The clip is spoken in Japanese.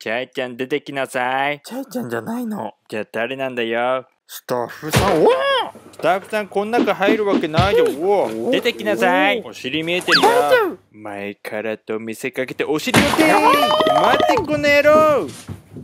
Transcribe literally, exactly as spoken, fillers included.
チャイちゃん出てきなさい。 チャイちゃんじゃないの。 じゃあ誰なんだよ。 スタッフさん。おスタッフさんこん中入るわけないよ。おお出てきなさい。お尻見えてるよ。前からと見せかけてお尻をけー。待ってこの野郎。